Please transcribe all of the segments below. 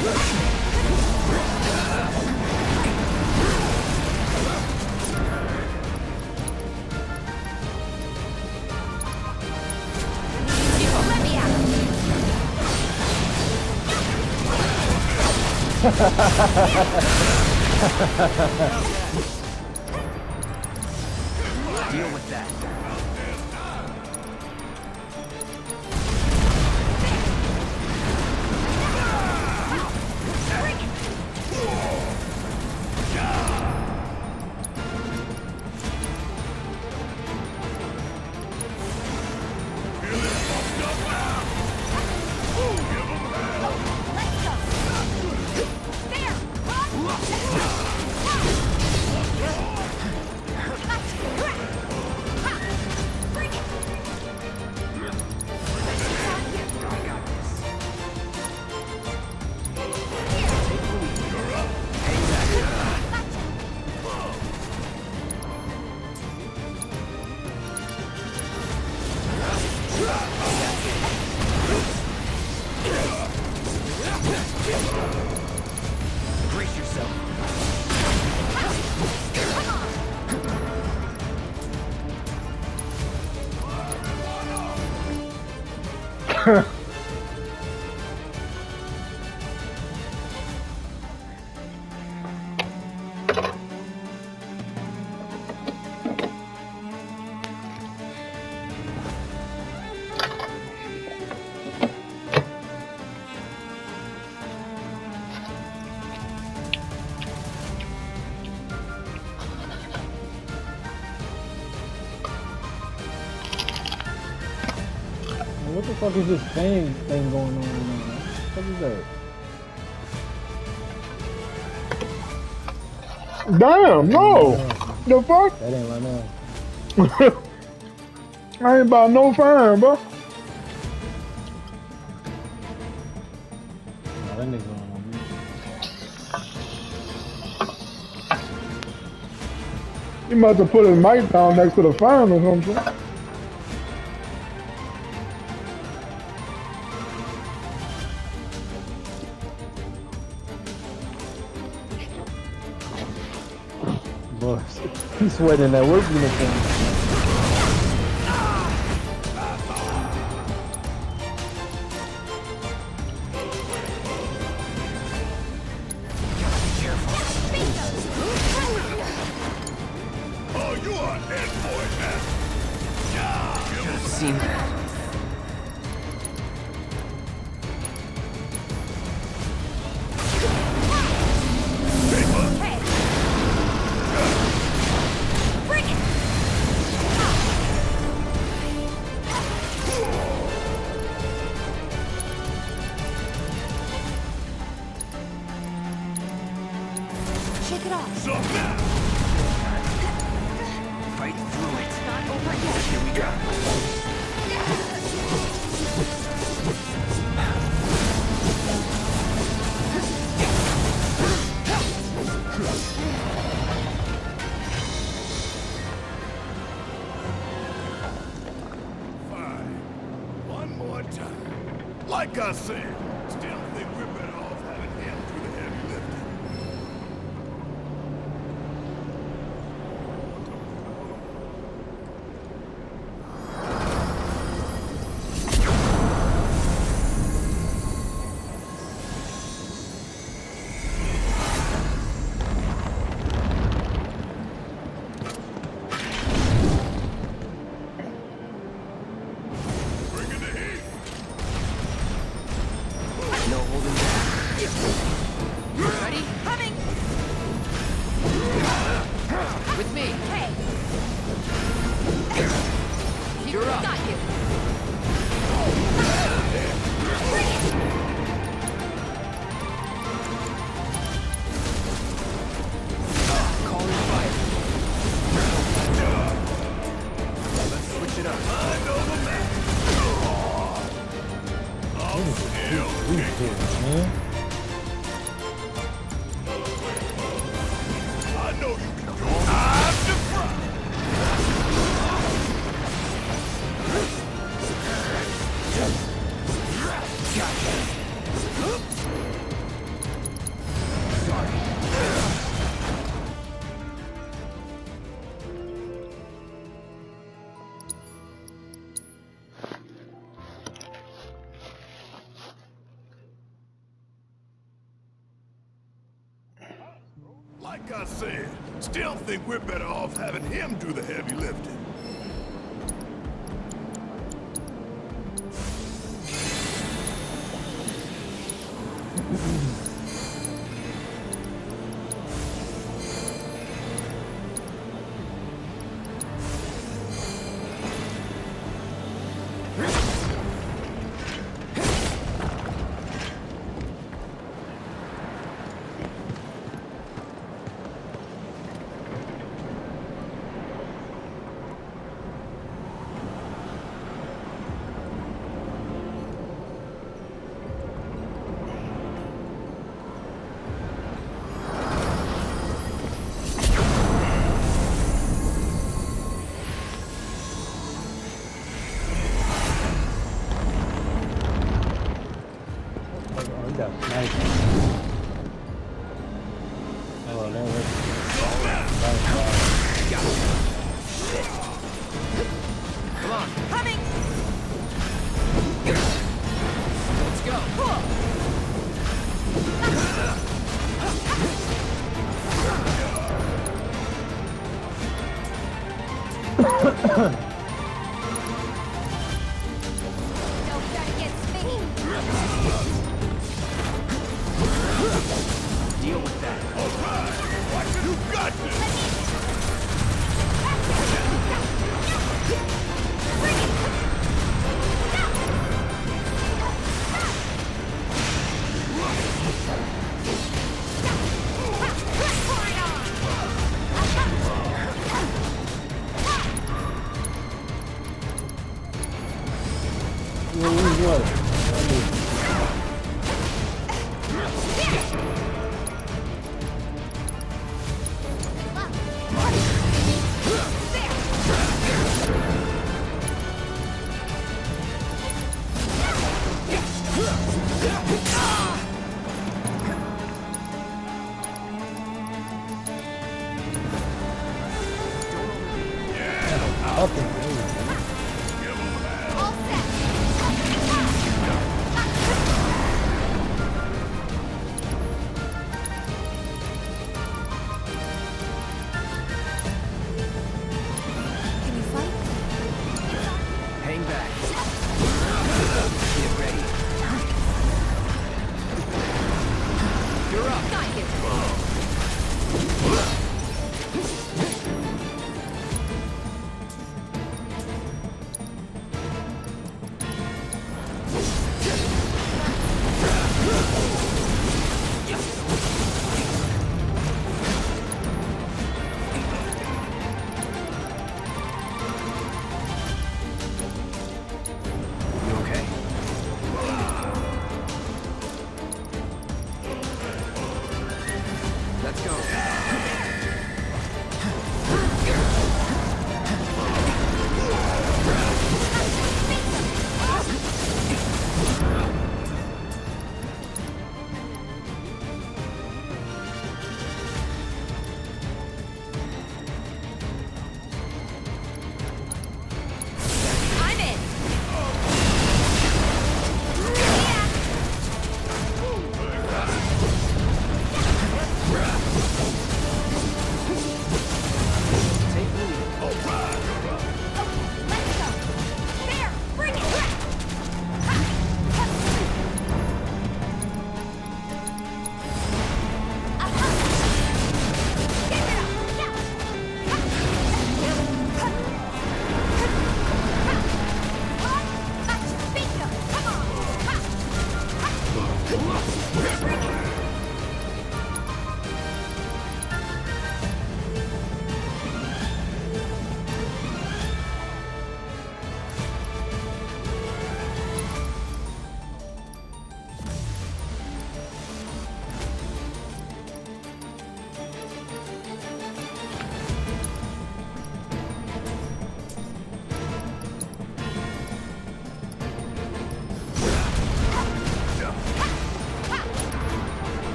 Deal with that. Brace yourself. What the fuck is this thing going on right now? What is that? Damn, no! The fuck? That ain't right now. I ain't about no fine, bro. Nah, that nigga going on me. He must have put his mic down next to the fan or something. Boy, he's sweating in that work uniform. Oh, you are head boy, man. Should have seen that. Shake it off. So now. Fight through it. Not over yet. Here we go. Fine. One more time. Like I said, still think we're better off having him do the heavy lifting. No holding back. Ready? Coming. With me. Hey. You're up. Got you. Calling fire. Let's switch it up. I know the man. Man. I know you can do it. I'm the front. Gotcha. Like I said, still think we're better off having him do the heavy lifting.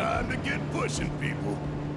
Time to get pushing, people.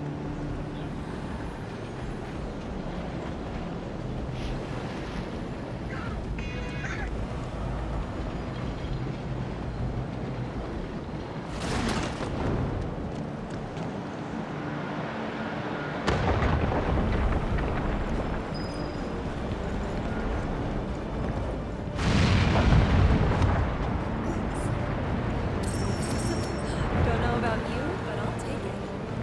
Don't know about you, but I'll take it.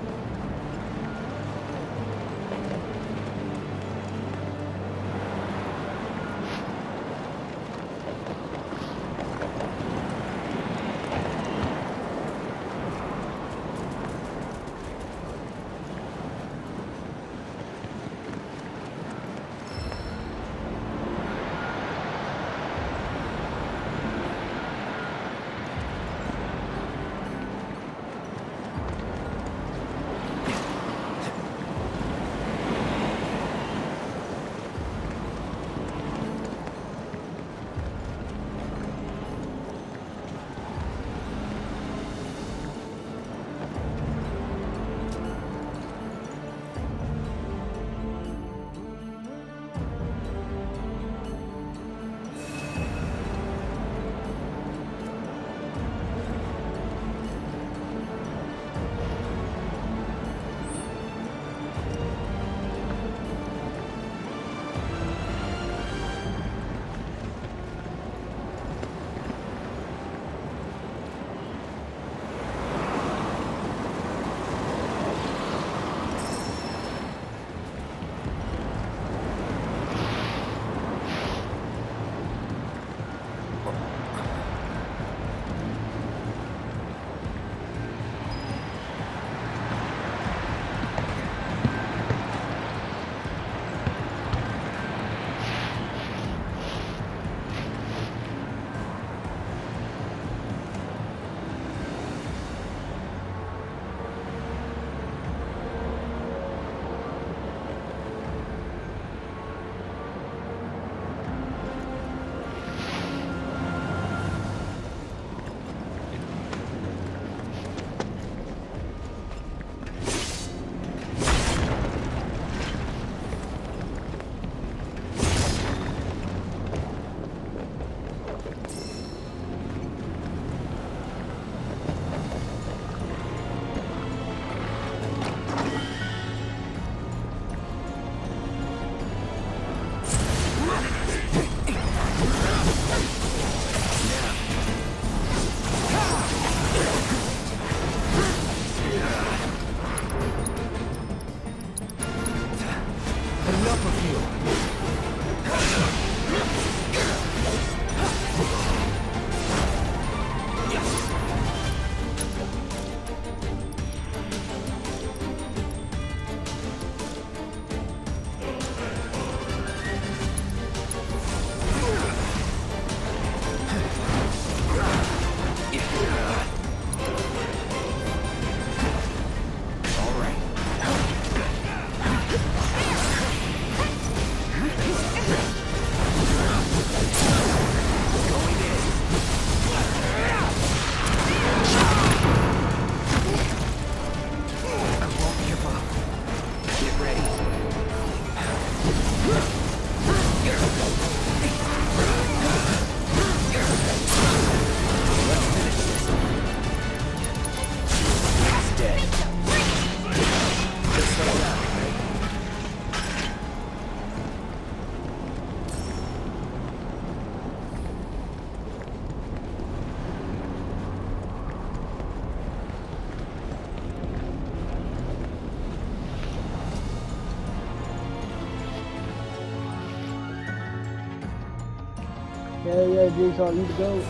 Yeah, Jigsaw, you to go.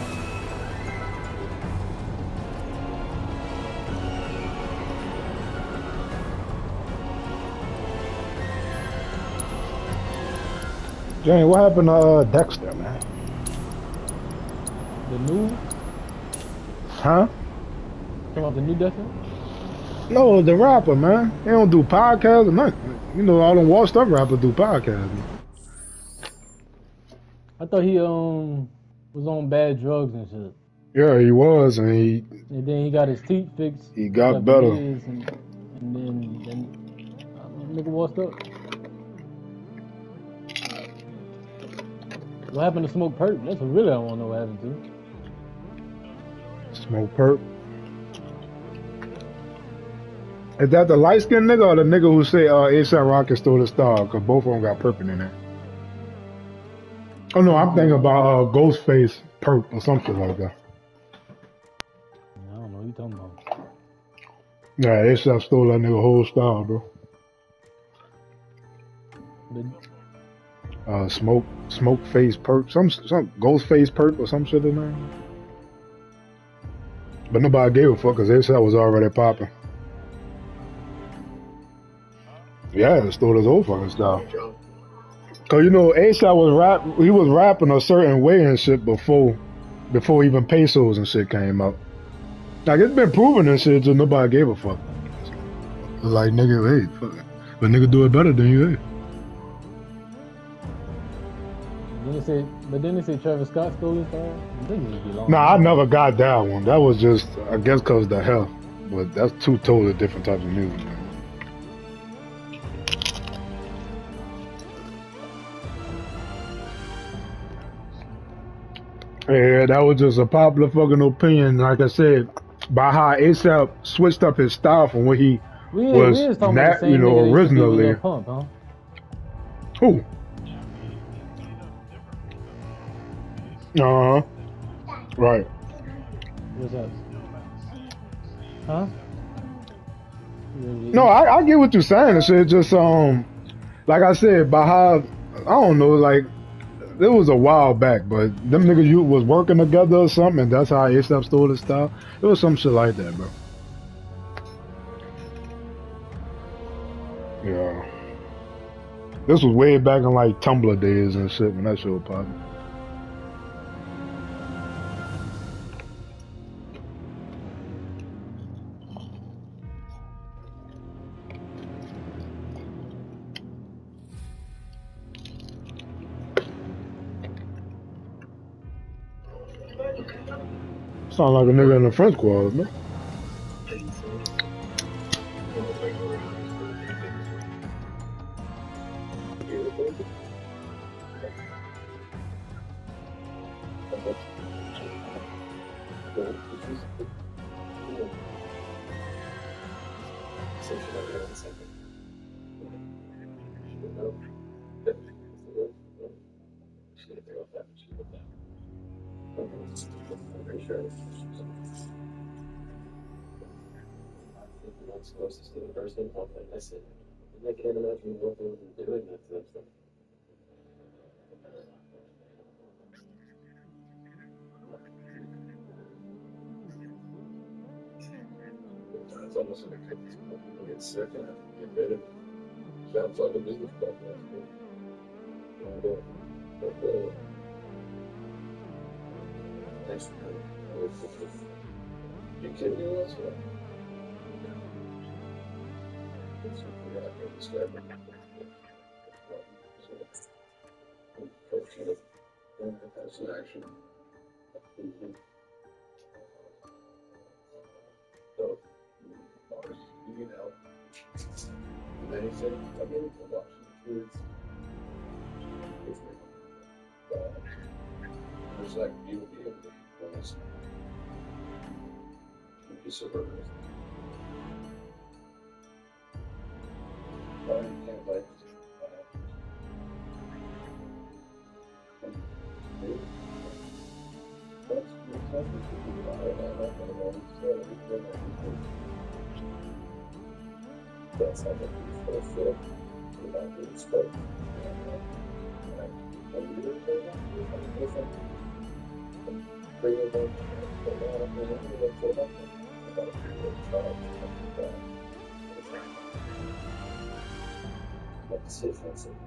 Jane, what happened to Dexter, man? The new? Huh? Talking about the new Dexter? No, the rapper, man. They don't do podcasts or nothing. You know, all them washed up rappers do podcasts. I thought he was on bad drugs and shit. Yeah, he was, and And then he got his teeth fixed he got after better. years, and then nigga washed up. What happened to Smoke Perp? That's what really I want to know what happened to. Smoke perp. Is that the light skinned nigga or the nigga who say ASAP Rocky stole the star? Cause both of them got perp in there. Oh no, I'm thinking about Ghostface perp or something like that. I don't know what you talking about. Yeah, ASAP stole that nigga whole style, bro. But Smoke face perp, some Ghostface perp or some shit in there. But nobody gave a fuck because ASAP was already popping. Yeah, it stole his whole fucking style. Cause you know ASAP was rapping a certain way and shit before even pesos and shit came out. Like it's been proven and shit, so nobody gave a fuck. Like nigga, hey, fuck it. But nigga do it better than you, hey. Then they say Travis Scott stole his style. Nah, I never got that one. That was just, I guess, cause the hell. But that's two totally different types of music, man. Yeah, that was just a popular fucking opinion. Like I said, by how ASAP switched up his style from what he was, originally. Pump, huh? Who? Uh-huh. Right. What's up? Huh? No, I get what you're saying. It's just like I said, by how I don't know, like it was a while back, but them niggas you was working together or something, and that's how ASAP stole his style. It was some shit like that, bro. Yeah. This was way back in like Tumblr days and shit when that shit was popping. Sound like a nigga in the French Quarter, man. Closest to the person, I miss it. I can't imagine what they would be doing that to them. It's almost like people get sick and have to get rid of it. Sounds like a business plan. Thanks for coming. You kidding me? What's what? That's an action. So, you need help. And then he said, I mean, for watching the kids. There's like, you will be able to eat this. A piece of burgers. You can't like that's how the first feel about the scope. Bring it back. Decisions and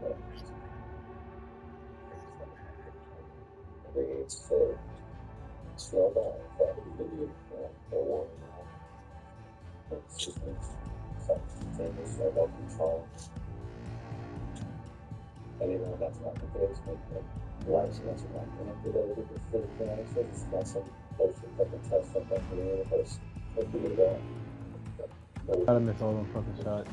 it's for slow down, probably for one. It's just things like that control. And even if that's not the case, like the license not connected over to the city, so it's got some Gotta miss all them fucking shots.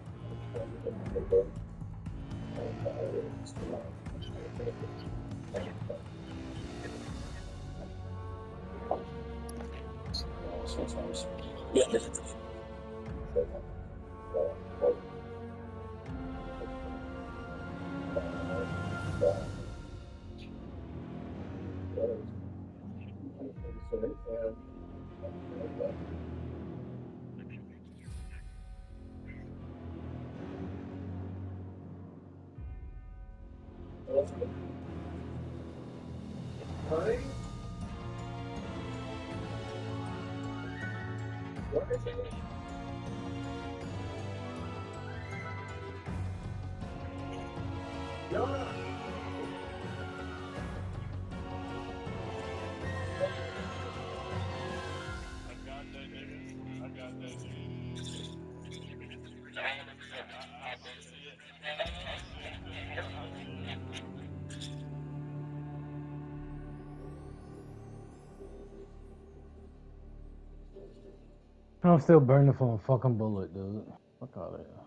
I'm still burning from a fucking bullet, dude. Fuck out of here.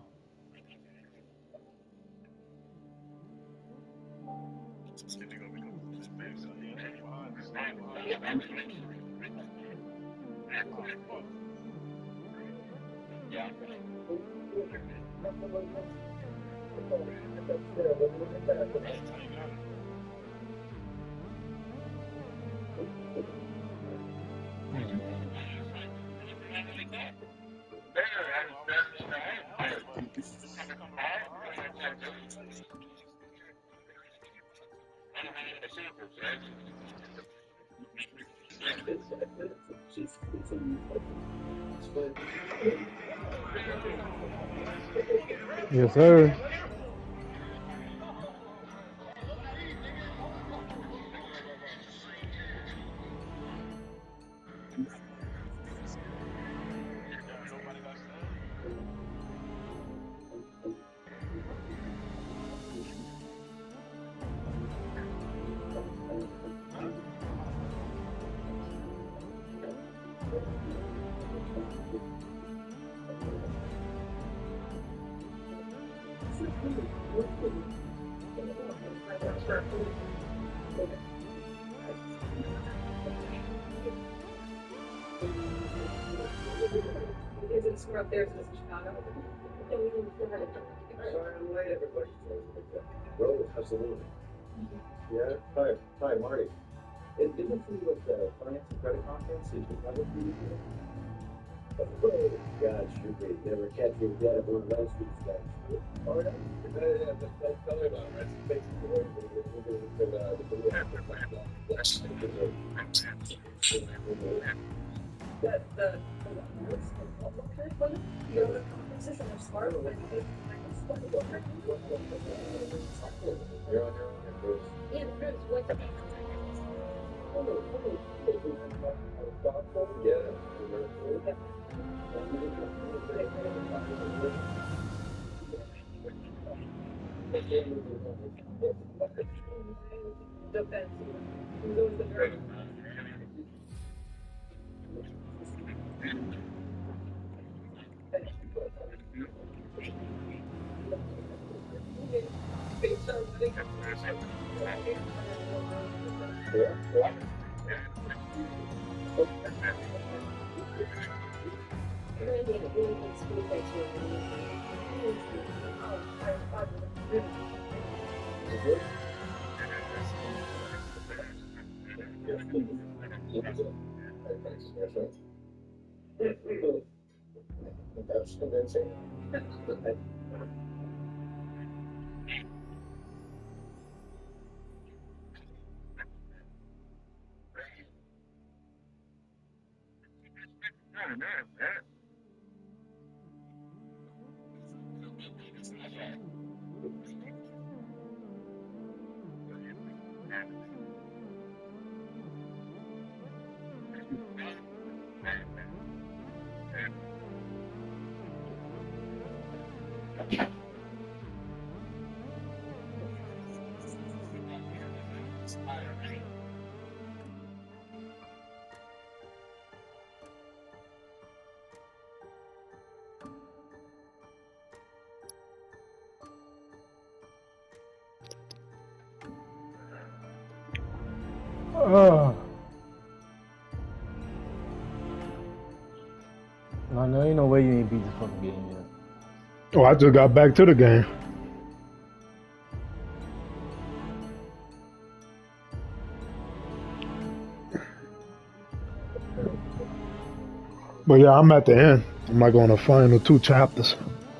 Yes, sir. We're up there in Chicago. Sorry I'm late, everybody. Rose, absolutely. Yeah, hi, Marty. It didn't see what the finance and credit conference is. Oh, God, shoot me. Never catch me dead at one of those weeks, guys. Oh, yeah? Yeah, tell me about it. That's basically The competition of smart but You're on your own, Bruce. yeah, Bruce, what the Yeah. defense. Who's always the nerd? That's convincing. No, no, ain't no way you ain't beat this fucking game yet. Oh, I just got back to the game. But yeah, I'm at the end. I'm like on the final 2 chapters.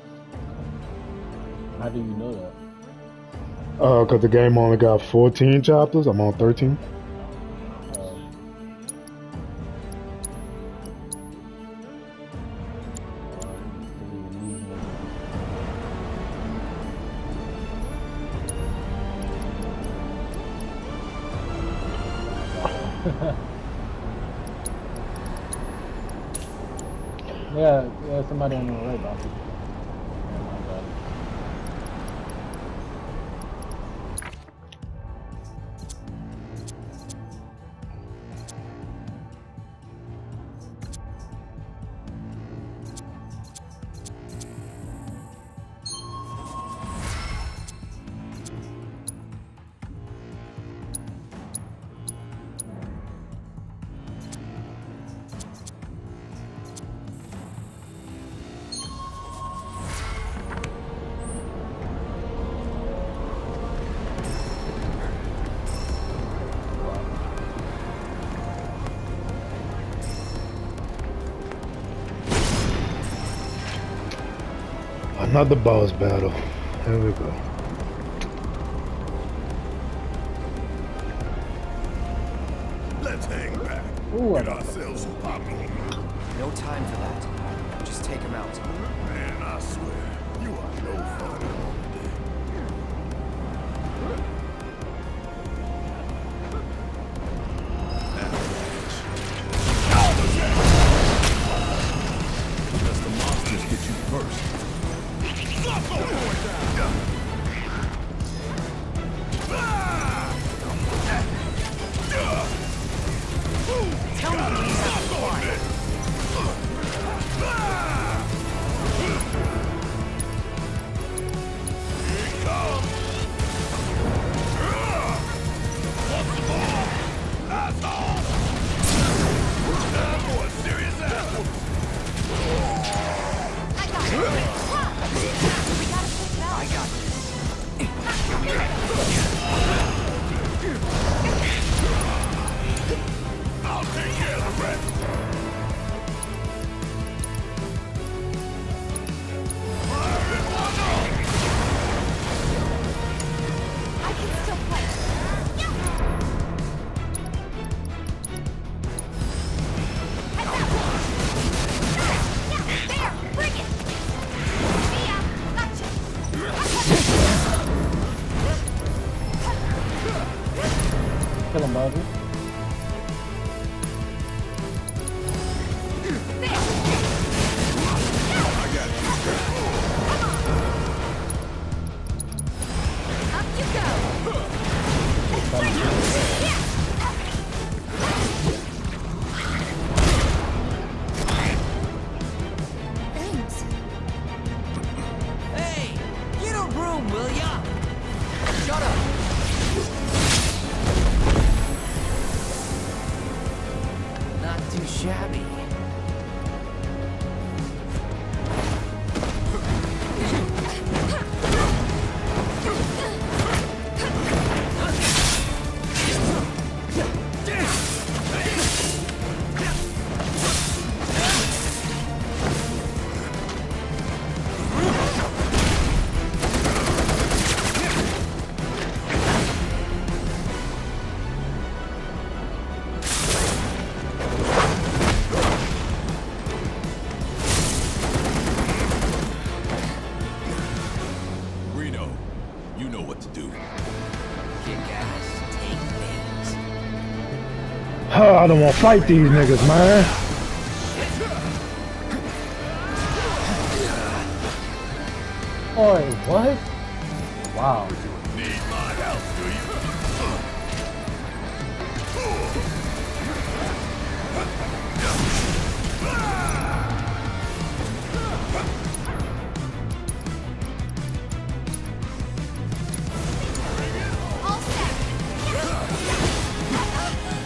How do you know that? Cause the game only got 14 chapters. I'm on 13. Yeah, somebody on the right, Bobby. Another boss battle. Here we go. Let's hang back. Ooh, Get ourselves some popcorn. No time for that. Just take him out. Man, I swear, you are no fun at all today. Unless the monsters get you first. Tell me when he's out of line. I got I'll take care of the rest. I can still fight. There, bring it. Mia, gotcha. Kill him, Bobby. Up you go. Thanks. Hey! Get a room, will ya? Shut up! Not too shabby. Reno, you know what to do. Kick ass, take names. I don't want to fight these niggas, man. Oh, what? Wow. Need my help, do you? All set.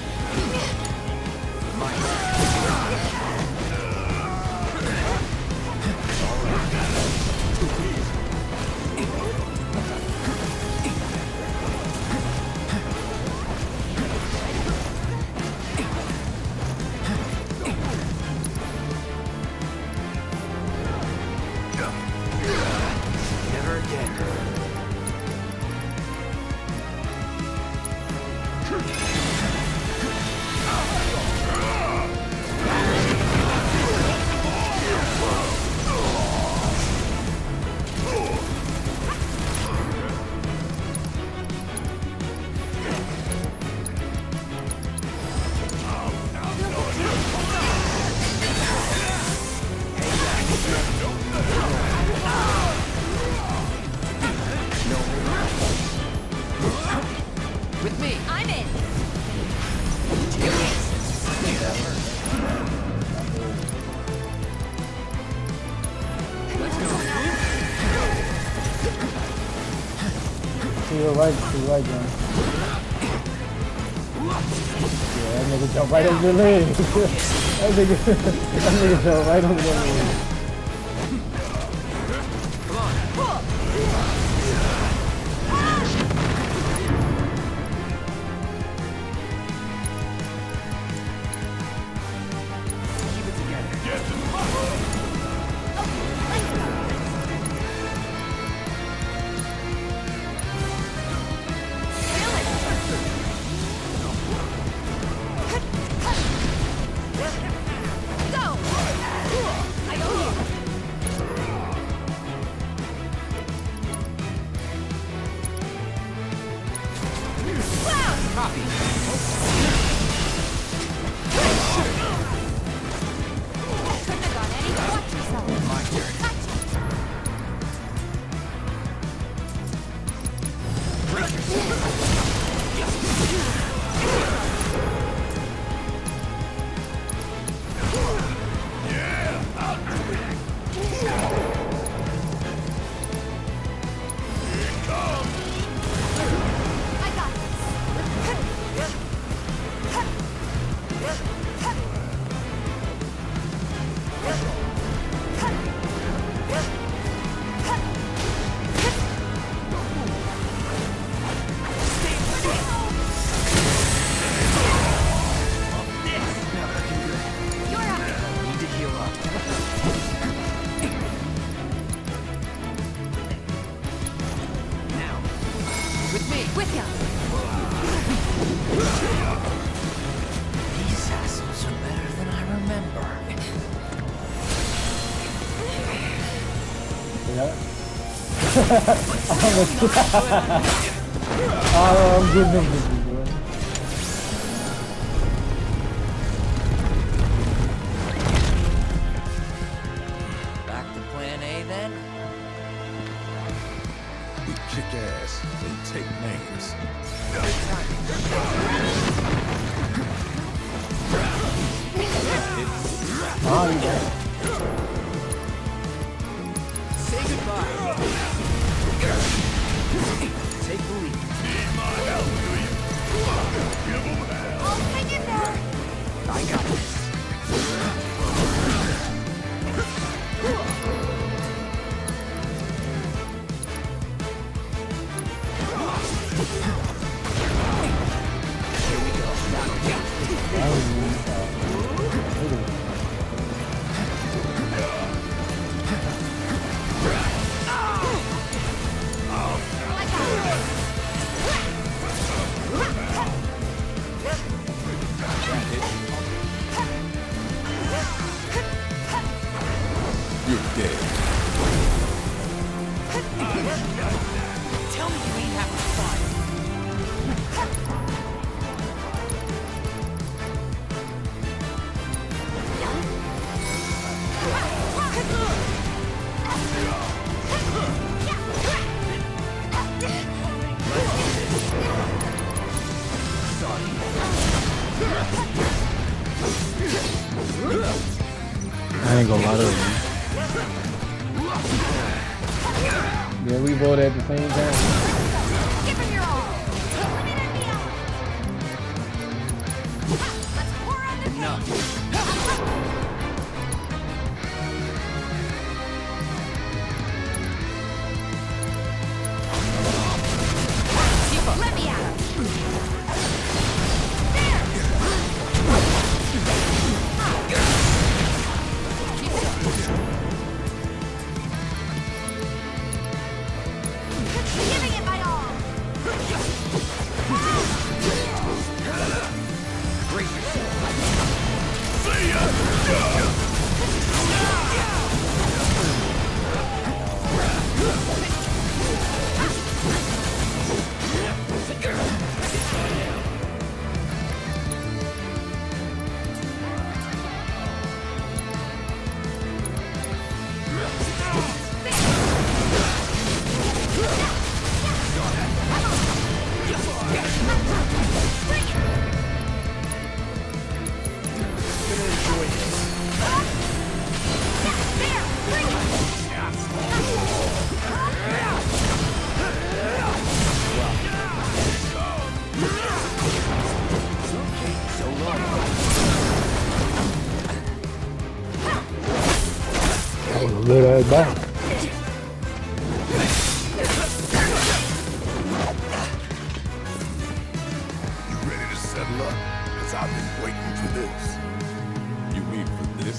me. I'm in. To your right, John. Yeah, that nigga jumped right over the leg. that nigga jumped right over the leg. I'm good numbers, bro. Back to plan A then? We kick ass and take names. Oh, yeah. Say goodbye. Take the lead. Need my help, do you? Give 'em hell. I'll hang in there. I got this. Here we go. You're dead. Tell me you ain't having fun. I ain't gonna lie to you. Yeah, we both at the same time. Give him your all. Eliminate me out. Let's pour on the Let me out. Giving it my all. Brace yourself. was a lit ass battle. You ready to settle up? Because I've been waiting for this. You mean for this?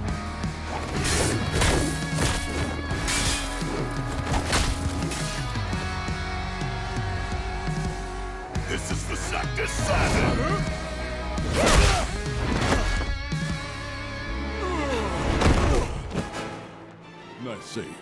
This is the Sector 7! Nice save.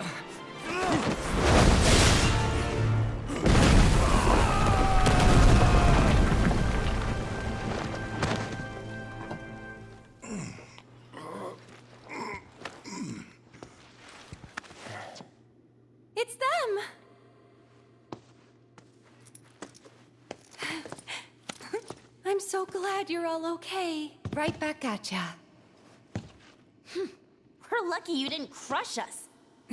It's them! I'm so glad you're all okay. Right back at ya. We're lucky you didn't crush us.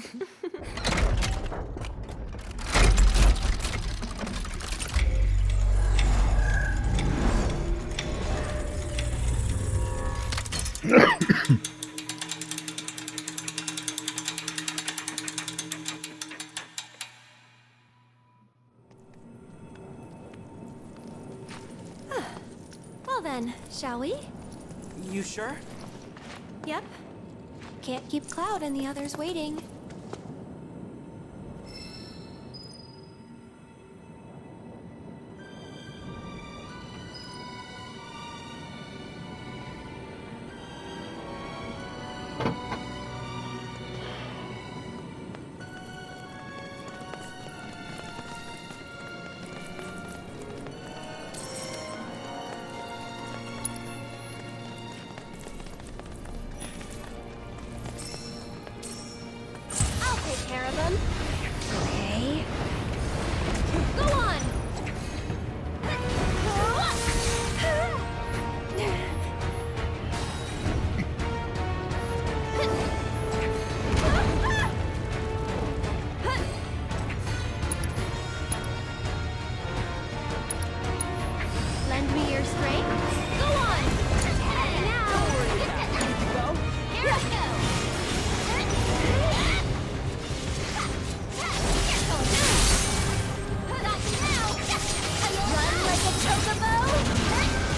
Well then, shall we? You sure? Yep. Can't keep Cloud and the others waiting. Take care of them. Okay. Go on. Lend me your strength. Go on. Now. Here I go. Run like a chocobo.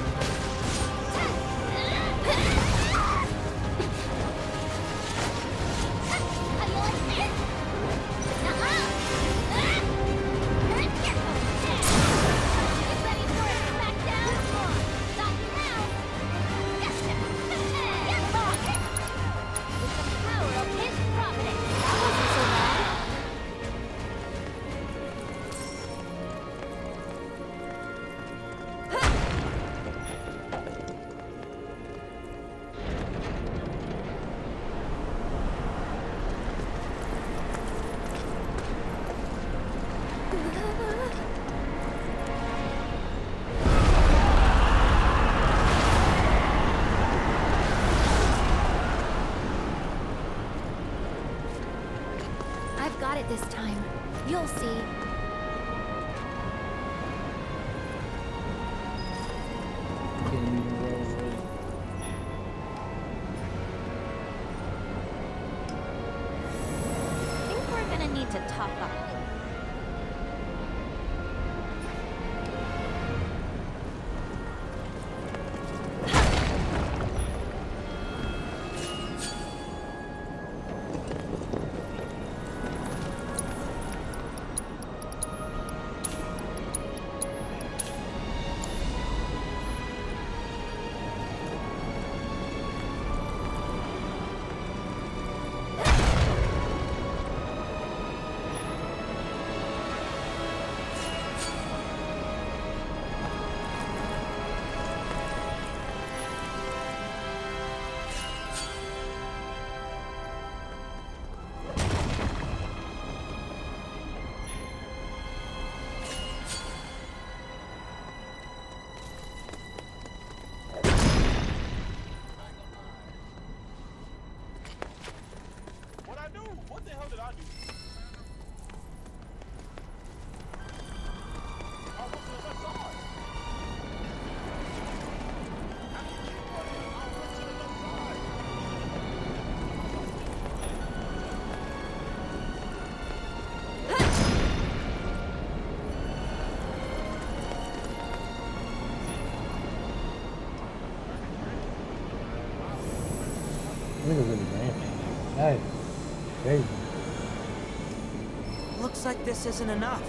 I've got it this time. You'll see. I think we're gonna need to top up. Nigga really dancing. Nice. Crazy. Looks like this isn't enough.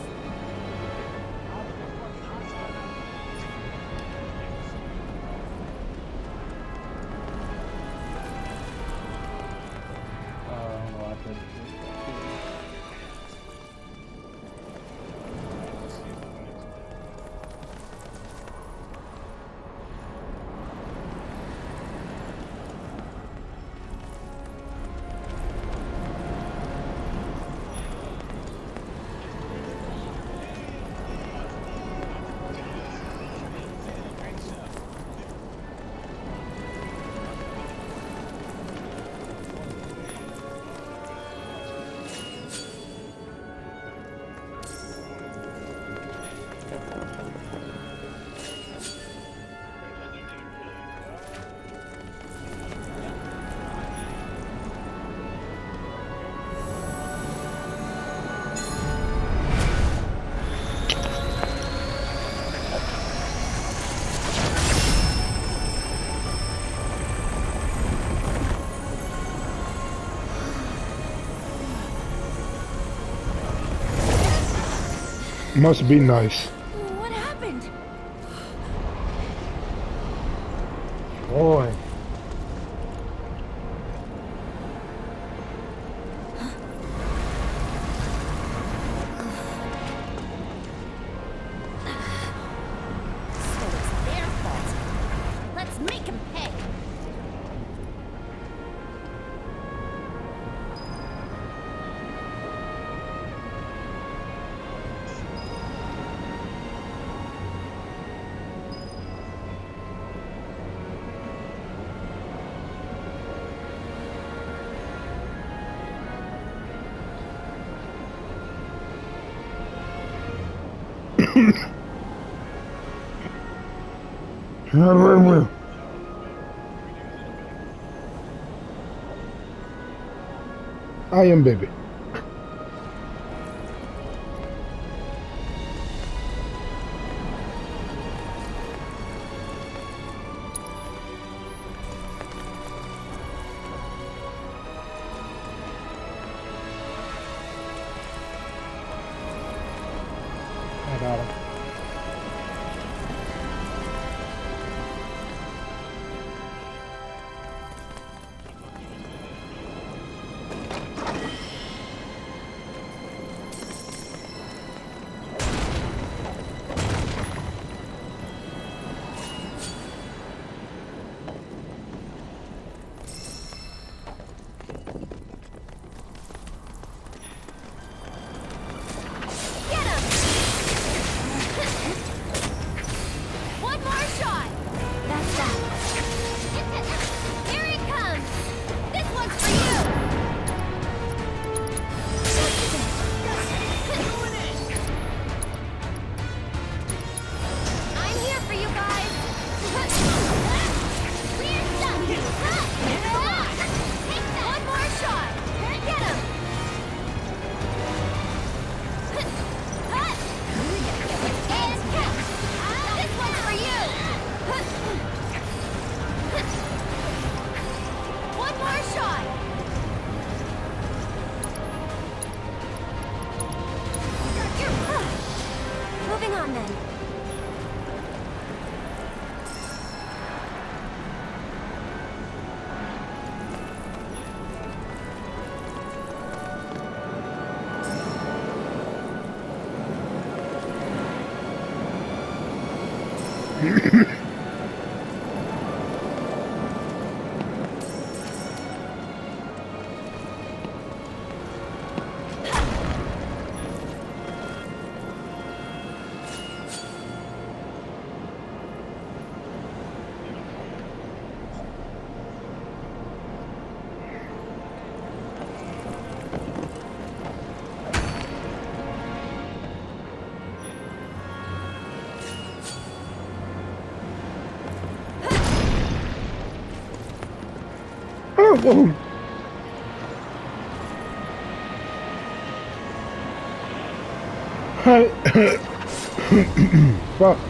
Must be nice. What happened? Boy. So it's their fault. Let's make him pay. I am baby. I got him. Get him! One more shot! That's that. Here he comes! This one's for you! I'm here for you guys! We're done! Take that! One more shot! Get him! And catch! This one's for you! One more shot! Moving on then. Oh, fuck.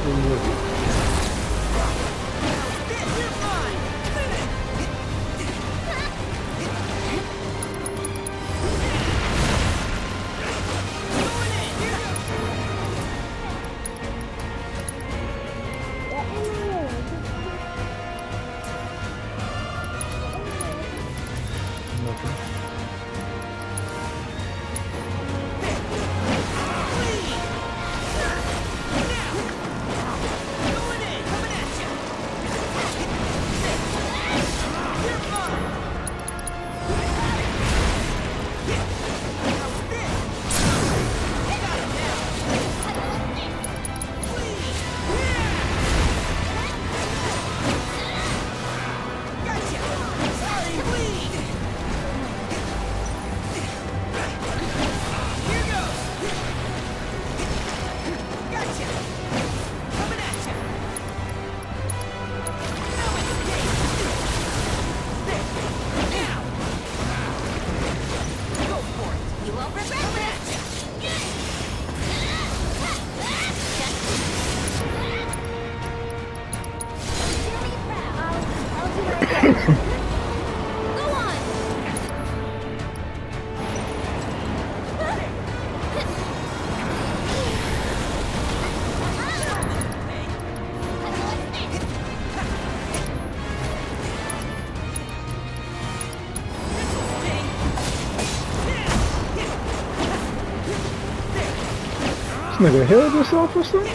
This nigga healed himself or something?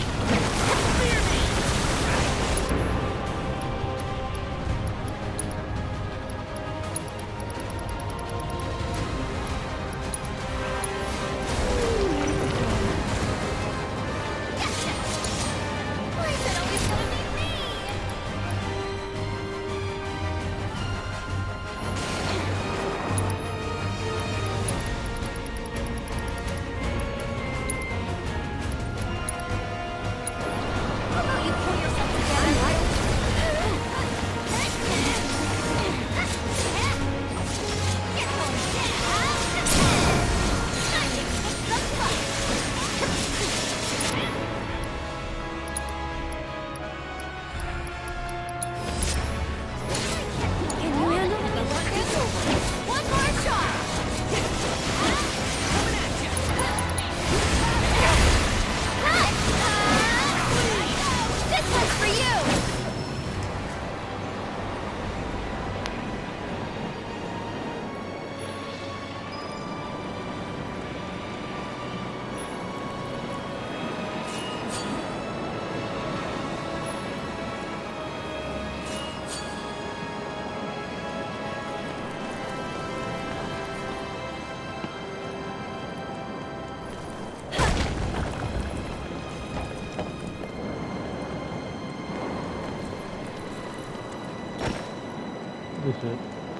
Good shit.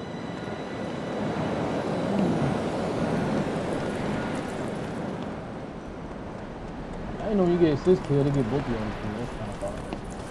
I didn't know you get 6 kills, they get both of you on the team. That's kind of fun.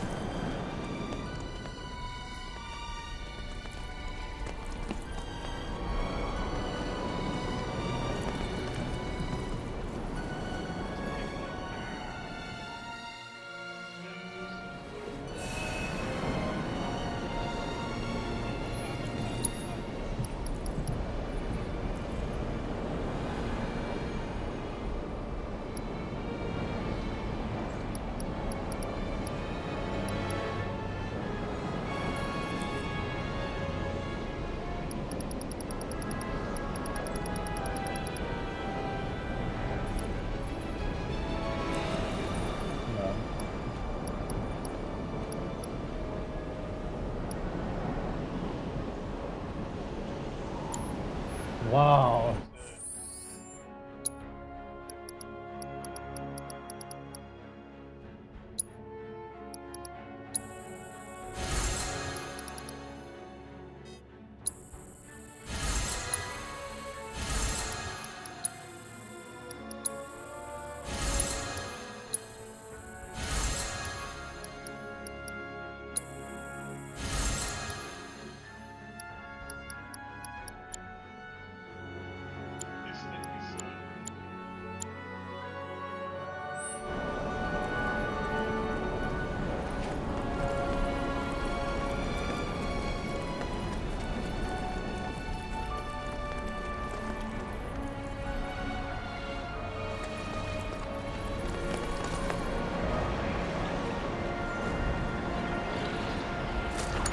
Wow.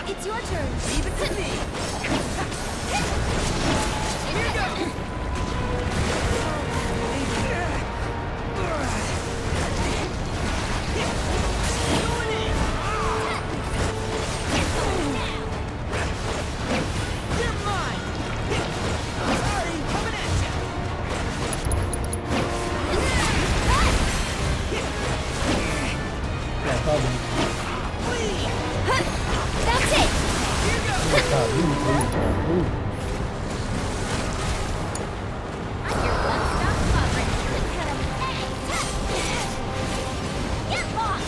It's your turn. Leave it to me. Here goes. Going in. You're mine. Sorry, coming at you. Yeah, probably. That's it. Here goes. Ooh. I'm your one-stop coverage. Get lost!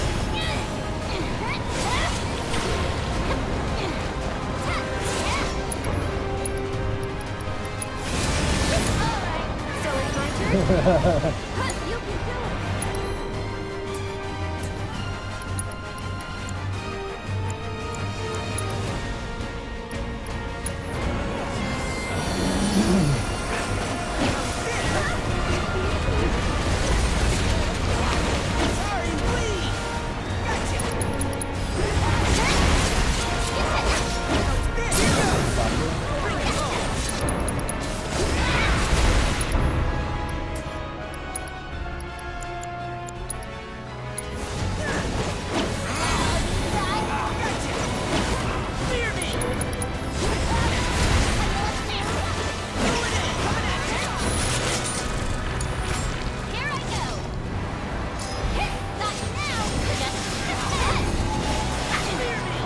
Alright, so it's my turn? You can do it! Sorry, please. Gotcha. Here goes. Bring it home. Gotcha. Fear me. Going in. Coming at you. Here I go! Not now! Fear me.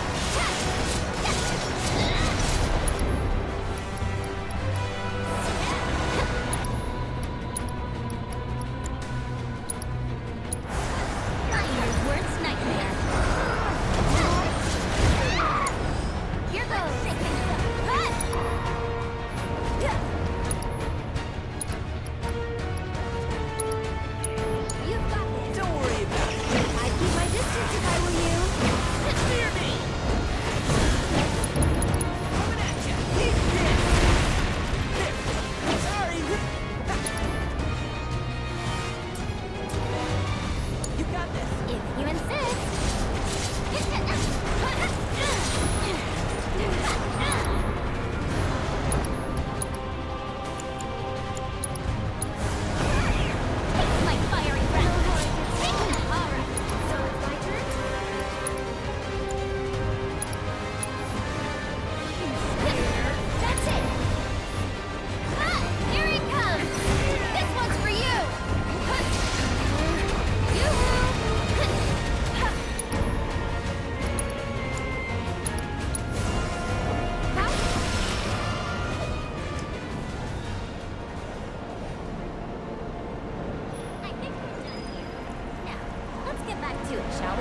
Not your worst nightmare. Here goes! You've got this! Don't worry about it. I'd keep my distance if I were you. Fear me. Coming at you. Eat this. There. Sorry. You got this. If you insist. Take my fiery breath. All right, so it's my turn. That's it. Here he comes. This one's for you. I think we're done here. Now, let's get back to it, shall we?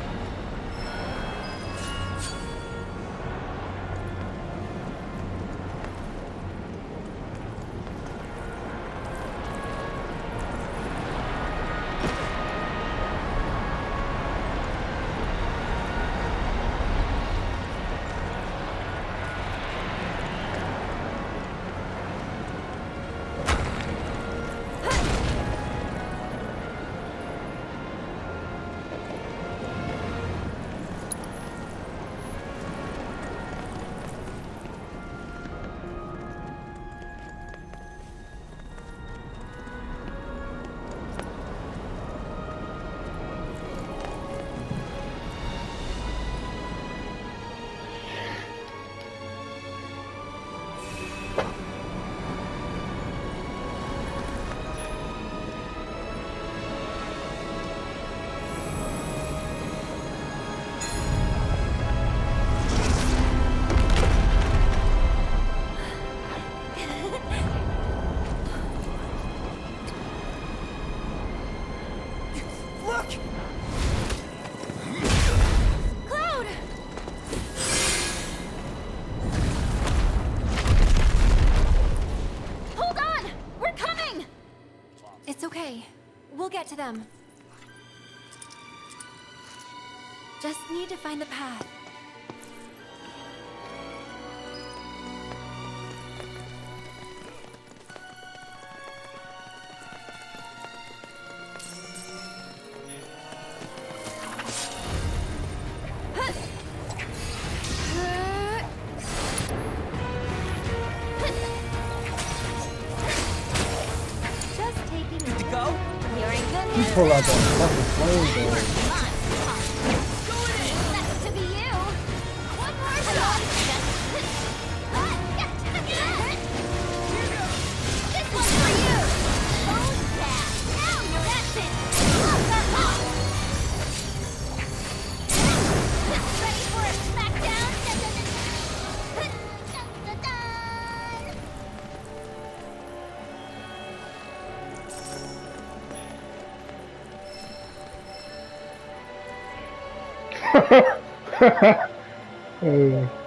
Look. Cloud! Hold on! We're coming! It's okay. We'll get to them. Just need to find the path. pull out that fucking flamethrower. That's to be you. One more shot. This one's for you. Oh yeah. Now that's it. Ready for a smackdown? Uh,